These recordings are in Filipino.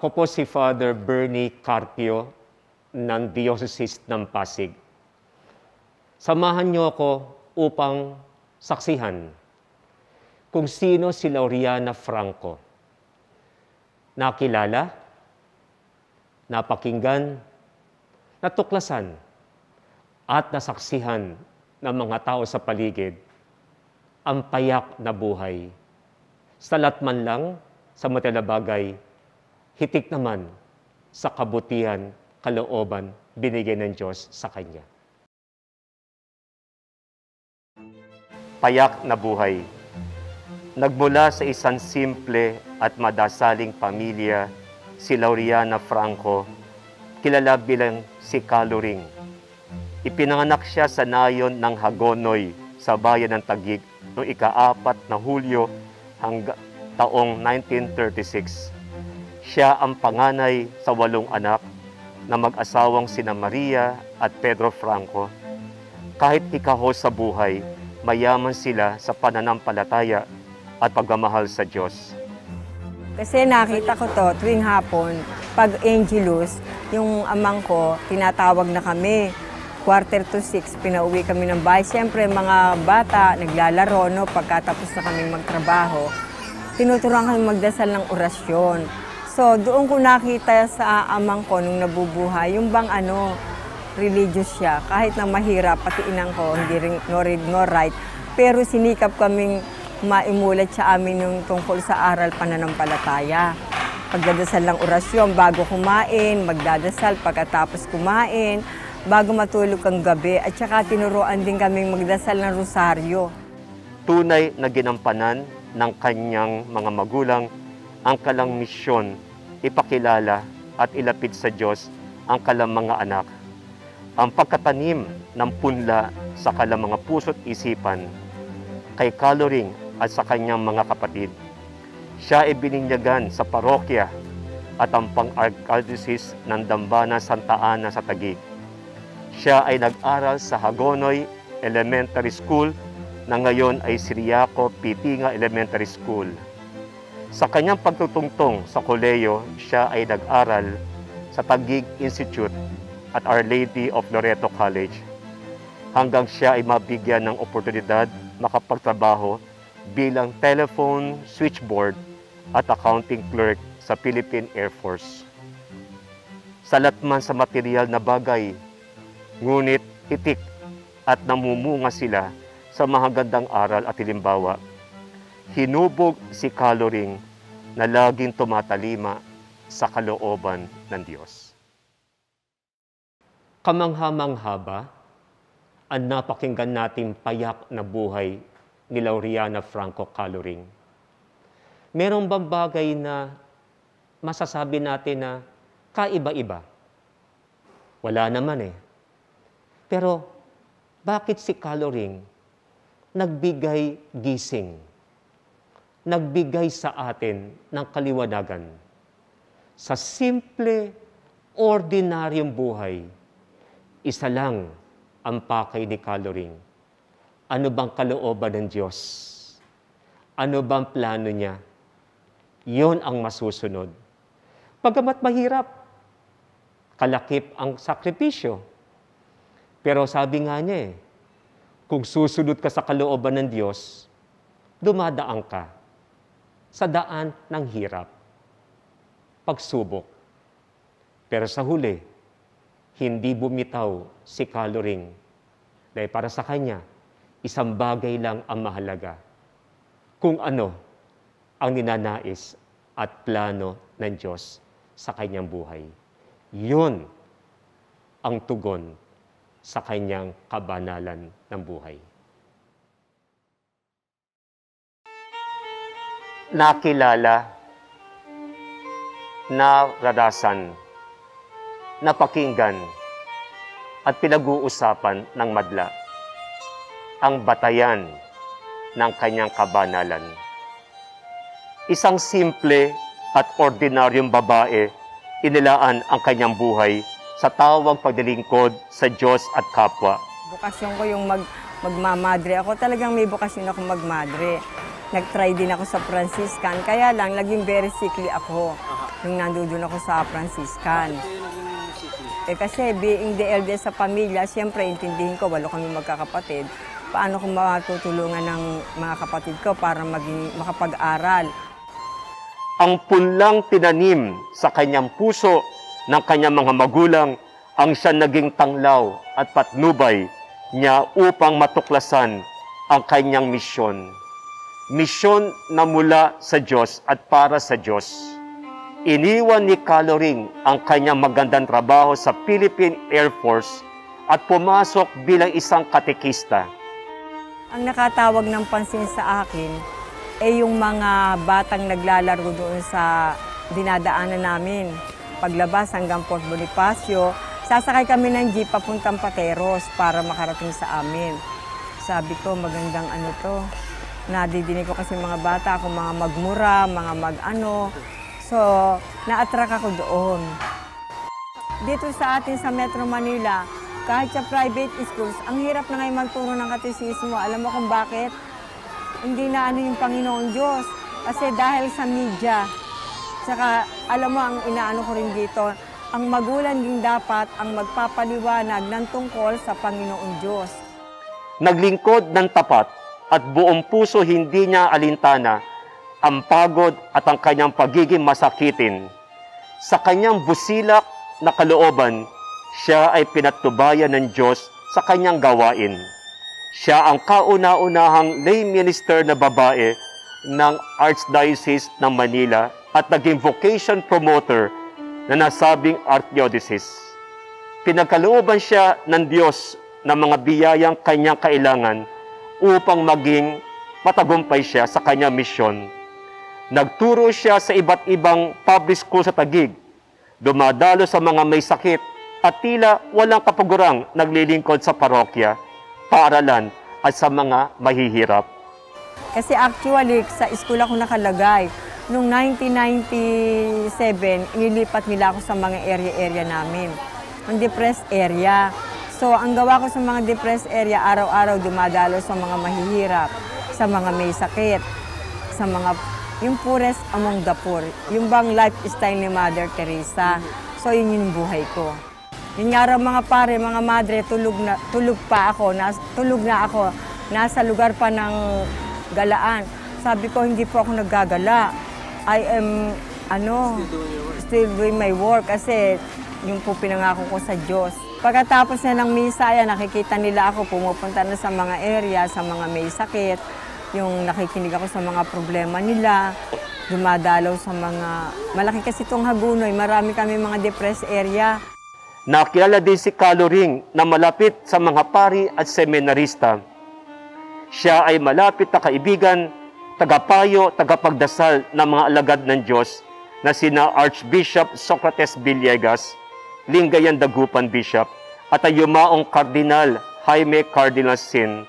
Ako po si Father Bernie Carpio ng Diocese ng Pasig. Samahan niyo ako upang saksihan kung sino si Lauriana Franco. Nakilala, napakinggan, natuklasan, at nasaksihan ng mga tao sa paligid ang payak na buhay. Salat man lang sa material na bagay, hitik naman sa kabutihan, kalooban, binigay ng Diyos sa Kanya. Payak na buhay. Nagmula sa isang simple at madasaling pamilya, si Lauriana Franco, kilala bilang si Caloring. Ipinanganak siya sa nayon ng Hagonoy sa bayan ng Taguig noong ika-4 na Hulyo hanggang taong 1936. Siya ang panganay sa 8 anak na mag-asawang sina Maria at Pedro Franco. Kahit ikaho sa buhay, mayaman sila sa pananampalataya at pagmamahal sa Diyos. Kasi nakita ko to tuwing hapon, pag Angelus, yung amang ko, tinatawag na kami. 5:45, pinauwi kami ng bahay. Siyempre, mga bata, naglalaro, no? Pagkatapos na kami magtrabaho, tinuturuan kami magdasal ng orasyon. So, doon ko nakita sa amang ko nung nabubuhay, yung bang religious siya. Kahit na mahirap, pati inang ko, hindi rin, no read, no write. Pero sinikap kaming maimulat sa amin yung tungkol sa aral pananampalataya. Pagdadasal ng orasyon, bago kumain, magdadasal pagkatapos kumain, bago matulog ang gabi, at saka tinuruan din kaming magdasal ng rosaryo. Tunay na ginampanan ng kanyang mga magulang ang kalang misyon, ipakilala at ilapit sa Diyos ang kalang mga anak. Ang pagkatanim ng punla sa kalang mga puso't isipan kay Caloring at sa kanyang mga kapatid. Siya ay bininyagan sa parokya at ang pang-archdiocese ng Dambana Santa Ana sa Taguig. Siya ay nag-aral sa Hagonoy Elementary School na ngayon ay Siriaco Pitinga Elementary School. Sa kanyang pagtutungtong sa koleyo, siya ay nag-aral sa Taguig Institute at Our Lady of Loreto College hanggang siya ay mabigyan ng oportunidad makapagtrabaho bilang telephone switchboard at accounting clerk sa Philippine Air Force. Salat man sa material na bagay, ngunit itik at namumunga sila sa mahagandang aral at halimbawa. Hinubog si Caloring na laging tumatalima sa kalooban ng Diyos. Kamangha-mangha ba ang napakinggan nating payak na buhay ni Lauriana Franco Caloring? Meron bang bagay na masasabi natin na kaiba-iba? Wala naman eh. Pero bakit si Caloring nagbigay gising? Nagbigay sa atin ng kaliwanagan. Sa simple, ordinaryong buhay, isa lang ang pakay ni Caloring. Ano bang kalooban ng Diyos? Ano bang plano niya? Yun ang masusunod. Pagamat mahirap, kalakip ang sakripisyo. Pero sabi nga niya kung susunod ka sa kalooban ng Diyos, dumadaan ka sa daan ng hirap, pagsubok. Pero sa huli, hindi bumitaw si Caloring dahil para sa kanya, isang bagay lang ang mahalaga. Kung ano ang ninanais at plano ng Diyos sa kanyang buhay. Yun ang tugon sa kanyang kabanalan ng buhay. Nakilala, naranasan, napakinggan, at pinag-uusapan ng madla ang batayan ng kanyang kabanalan. Isang simple at ordinaryong babae, inilaan ang kanyang buhay sa tawag paglilingkod sa Diyos at kapwa. Bukasyon ko yung magmamadre. Ako talagang may bukasyon ako magmadre. nag-try din ako sa Franciscan. Kaya lang, naging very sickly ako nung nandoon ako sa Franciscan. Kasi being the eldest sa pamilya, siyempre intindihin ko, 8 kami magkakapatid. Paano ko matutulungan ng mga kapatid ko para makapag-aral? Ang punlang tinanim sa kanyang puso ng kanyang mga magulang ang siya naging tanglaw at patnubay niya upang matuklasan ang kanyang misyon. Misyon na mula sa Diyos at para sa Diyos. Iniwan ni Caloring ang kanyang magandang trabaho sa Philippine Air Force at pumasok bilang isang katekista. Ang nakatawag ng pansin sa akin ay yung mga batang naglalaro doon sa dinadaanan namin. Paglabas hanggang Port Bonifacio, sasakay kami ng jeep papuntang Pateros para makarating sa amin. Sabi ko, magandang ano to. Nadidinig ko kasi mga bata, kung mga magmura, mga mag-ano. So, na-attract ako doon. Dito sa atin sa Metro Manila, kahit sa private schools, ang hirap na ngayon magturo ng katesismo. Alam mo kung bakit? Hindi na ano yung Panginoon Diyos. Kasi dahil sa media. Saka, alam mo, ang inaano ko rin dito, ang magulang din dapat ang magpapaliwanag ng tungkol sa Panginoon Diyos. Naglingkod ng tapat at buong puso hindi niya alintana ang pagod at ang kanyang pagiging masakitin. Sa kanyang busilak na kalooban, siya ay pinatubayan ng Diyos sa kanyang gawain. Siya ang kauna-unahang lay minister na babae ng Archdiocese ng Manila at naging vocation promoter na nasabing archdiocese. Pinagkalooban siya ng Diyos ng mga biyayang kanyang kailangan upang maging matagumpay siya sa kanyang misyon. Nagturo siya sa iba't ibang public school sa Taguig, dumadalo sa mga may sakit at tila walang kapagurang naglilingkod sa parokya, paaralan at sa mga mahihirap. Kasi actually, sa school ako nakalagay. Noong 1997, inilipat nila ako sa mga area-area namin. Ang depressed area. So, ang gawa ko sa mga depressed area, araw-araw dumadalo sa mga mahihirap, sa mga may sakit, sa mga, yung poorest among the poor. Yung bang lifestyle ni Mother Teresa. So, yun yung buhay ko. Yung araw mga pare, mga madre, tulog na ako. Nasa lugar pa ng galaan. Sabi ko, hindi po ako naggagala. I am, still doing my work kasi yung po pinangako ko sa Diyos. Pagkatapos na ng misa, nakikita nila ako, pumupunta na sa mga area, sa mga may sakit. Yung nakikinig ako sa mga problema nila, dumadalaw sa mga, malaki kasi itong Hagunoy, marami kami mga depressed area. Nakilala din si Caloring na malapit sa mga pari at seminarista. Siya ay malapit na kaibigan, tagapayo, tagapagdasal ng mga alagad ng Diyos na sina Archbishop Socrates Villegas, Lingayen Dagupan Bishop, at ang yumaong Cardinal Jaime Cardinal Sin.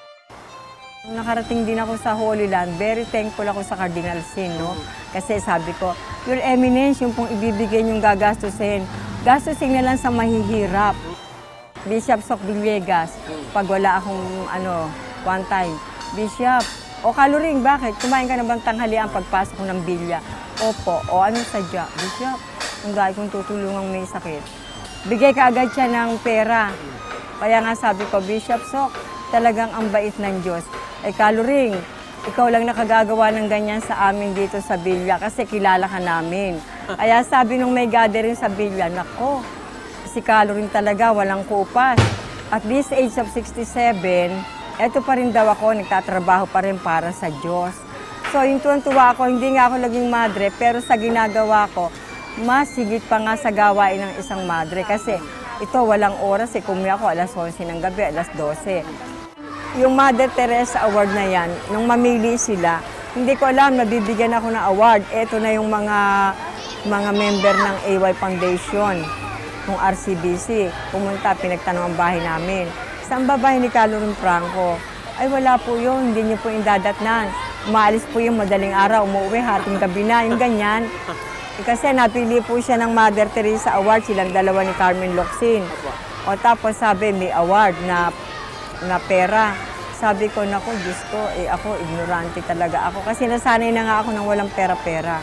Nakarating din ako sa Holy Land, very thankful ako sa Cardinal Sin, no? Kasi sabi ko, Your Eminence, yung pong ibibigay niyong gagastusin, gastusin na lang sa mahihirap. Bishop Soc Villegas, pag wala akong one time, Bishop, o Caloring, bakit? Kumain ka na bang tanghalian pagpasok ko ng bilya? Opo, o ano sadya? Bishop, ang dahil kong tutulungang may sakit. Bigay ka agad siya ng pera. Kaya nga sabi ko, Bishop Soc, talagang ang bait ng Diyos. Caloring, ikaw lang nakagagawa ng ganyan sa amin dito sa Bilya kasi kilala ka namin. Kaya sabi nung may gathering sa Bilya, nako, si Caloring talaga walang kupas. At this age of 67, eto pa rin daw ako, nagtatrabaho pa rin para sa Diyos. So yung tuwan-tuwa ako, hindi nga ako naging madre, pero sa ginagawa ko, mas higit pa nga sa gawain ng isang madre. Kasi ito walang oras, kumi ako alas 11 ng gabi, alas 12. Yung Mother Teresa Award na yan, nung mamili sila, hindi ko alam, nabibigyan ako ng award. Ito na yung mga member ng AY Foundation, ng RCBC. Pumunta, pinagtanong ang bahay namin. Saan ba bahay ni Caloring Franco? Ay wala po yun, hindi niyo po indadatnan. Umaalis po yung madaling araw, umuwi, hating gabi na, yung ganyan. Kasi napili po siya ng Mother Teresa Award, silang dalawa ni Carmen Locsin. O tapos sabi, may award na pera. Sabi ko, naku, Diyos ko, ako, ignorante talaga ako. Kasi nasanay na nga ako ng walang pera-pera.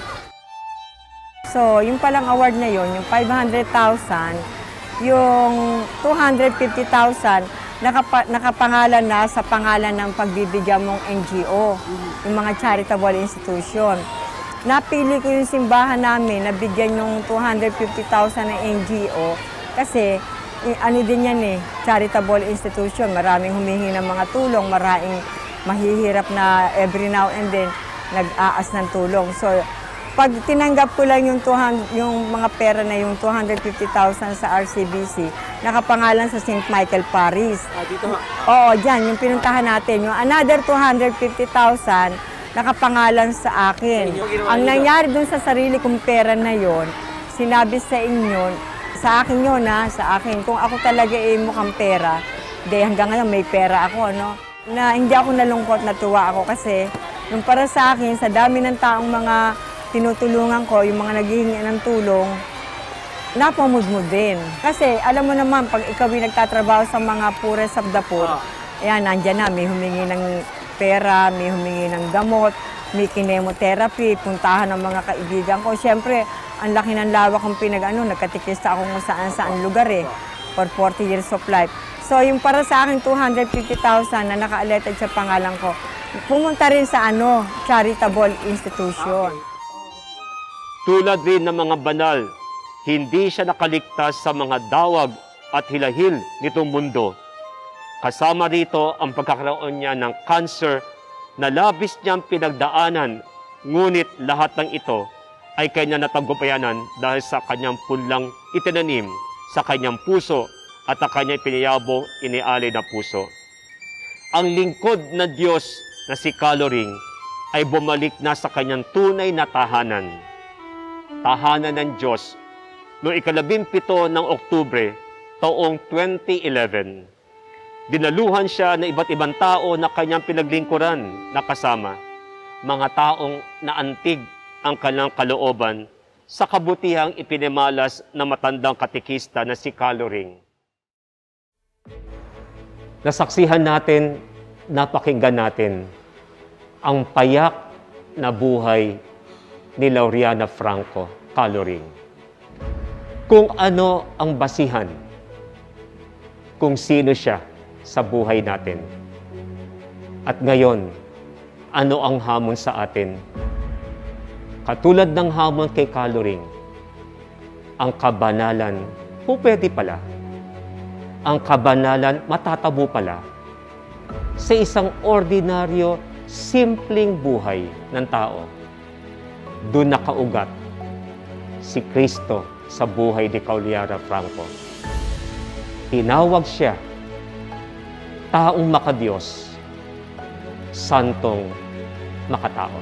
So, yung palang award na yon, yung 500,000, yung 250,000, nakapangalan na sa pangalan ng pagbibigyan mong NGO, yung mga charitable institution. Napili ko yung simbahan namin na bigyan yung 250,000 ng NGO kasi ano din yan charitable institution. Maraming humihingi ng mga tulong, maraming mahihirap na every now and then nag-aas ng tulong. So, pag tinanggap ko lang yung mga pera na yung 250,000 sa RCBC, nakapangalan sa St. Michael Parish. Dito ha? Oo, dyan, yung pinuntahan natin. Yung another 250,000, nakapangalan sa akin. Ang nangyari dun sa sarili kong pera na yon, sinabi sa inyo, sa akin yun sa akin. Kung ako talaga mukhang pera, hanggang ngayon may pera ako, na hindi ako nalungkot, natuwa ako kasi yung para sa akin, sa dami ng taong mga tinutulungan ko, yung mga naghihingi ng tulong, napamudmud din. Kasi alam mo naman, pag ikaw ay nagtatrabaho sa mga poorest of the poor, ayan, nandyan na, may humingi ng pera, may humingi ng gamot, may kinemotherapy, puntahan ng mga kaibigan ko. Siyempre, ang laki ng lawak kong nagkatikista ako kung saan-saan lugar for 40 years of life. So, yung para sa akin, 250,000 na naka-alerted sa pangalan ko, pumunta rin sa charitable institution. Tulad rin ng mga banal, hindi siya nakaligtas sa mga dawag at hilahil nitong mundo. Kasama rito ang pagkakaroon niya ng cancer na labis niyang pinagdaanan, ngunit lahat ng ito ay kanya natagumpayanan dahil sa kanyang punlang itinanim sa kanyang puso at ang kanyang piniyabong inialay na puso. Ang lingkod na Diyos na si Caloring ay bumalik na sa kanyang tunay na tahanan. Tahanan ng Diyos noong 17 ng Oktubre taong 2011. Dinaluhan siya ng iba't ibang tao na kanyang pinaglingkuran na kasama. Mga taong naantig ang kanyang kalooban sa kabutihang ipinamalas ng matandang katekista na si Caloring. Nasaksihan natin, napakinggan natin ang payak na buhay ni Lauriana Franco Caloring. Kung ano ang basihan, kung sino siya sa buhay natin. At ngayon, ano ang hamon sa atin? Katulad ng hamon kay Caloring, ang kabanalan, pwede pala. Ang kabanalan, matatabo pala sa isang ordinaryo, simpleng buhay ng tao. Doon nakaugat si Kristo sa buhay ni Lauriana Franco. Tinawag siya taong makadiyos, santong makatao.